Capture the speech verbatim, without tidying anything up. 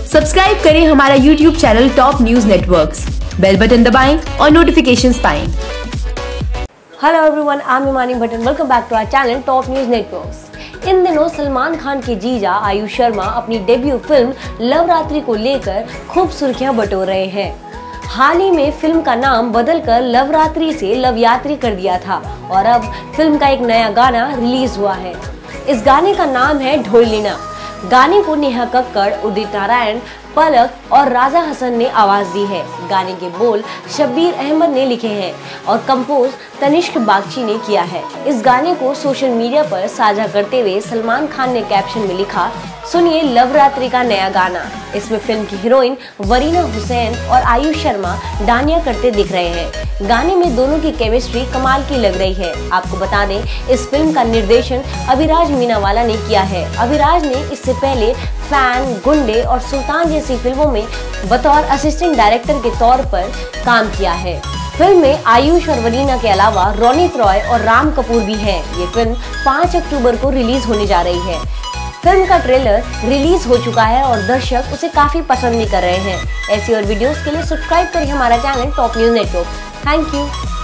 Subscribe करें हमारा YouTube channel top news networks, bell button दबाएं और नोटिफिकेशंस पाएं। Hello everyone, I am Himani Bhattan. Welcome back to our channel top news networks. इन दिनों सलमान खान के जीजा आयुष शर्मा अपनी डेब्यू फिल्म लवरात्रि को लेकर खूब सुर्खियां बटोर रहे हैं। हाल ही में फिल्म का नाम बदलकर लवरात्रि से लवयात्री कर दिया था और अब फिल्म का एक नया गाना रिलीज हुआ है। इस गाने का नाम है ढोलिना। गाने को नेहा कक्कड़, उदित नारायण, पलक और राजा हसन ने आवाज दी है। गाने के बोल शब्बीर अहमद ने लिखे हैं और कंपोज तनिष्क बागची ने किया है। इस गाने को सोशल मीडिया पर साझा करते हुए सलमान खान ने कैप्शन में लिखा, सुनिए लवरात्रि का नया गाना। इसमें फिल्म की हीरोइन वरीना हुसैन और आयुष शर्मा डांडिया करते दिख रहे हैं। गाने में दोनों की केमिस्ट्री कमाल की लग रही है। आपको बता दें, इस फिल्म का निर्देशन अभिराज मीनावाला ने किया है। अभिराज ने इससे पहले फैन, गुंडे और सुल्तान जैसी फिल्मों में बतौर असिस्टेंट डायरेक्टर के तौर पर काम किया है। फिल्म में आयुष और वरीना के अलावा रोनित रॉय और राम कपूर भी हैं। ये फिल्म पाँच अक्टूबर को रिलीज होने जा रही है। फिल्म का ट्रेलर रिलीज हो चुका है और दर्शक उसे काफी पसंद भी कर रहे हैं। ऐसी और वीडियोस के लिए सब्सक्राइब करिए हमारा channel top news network. Thank you.